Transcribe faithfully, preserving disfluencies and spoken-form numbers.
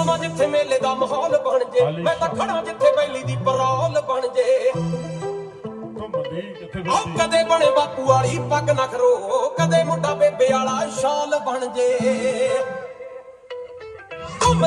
ਜਾਵਾਂ ਜਿੱਥੇ ਮੇਲੇ ਦਾ ਮਾਹੌਲ ਬਣ ਜੇ, ਮੈਂ ਤਾਂ ਖੜਾ ਜਿੱਥੇ ਬੈਲੀ ਦੀ ਪਰੌਲ ਬਣ ਜੇ। ਉਹ ਕਦੇ ਬਣੇ ਬਾਪੂ ਵਾਲੀ ਪੱਗ ਨਖਰੋ, ਕਦੇ ਮੁੰਡਾ ਬੇਬੇ ਵਾਲਾ ਸ਼ਾਲ ਬਣ ਜੇ।